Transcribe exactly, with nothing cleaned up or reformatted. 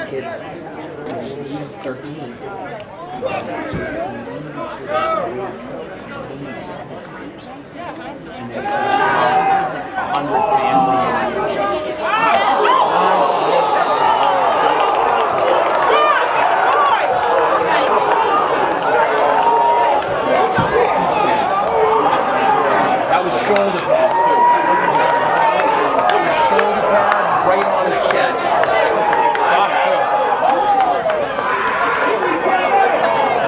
kid, he's thirteen. So he's got ninety years, ninety-seven years. And then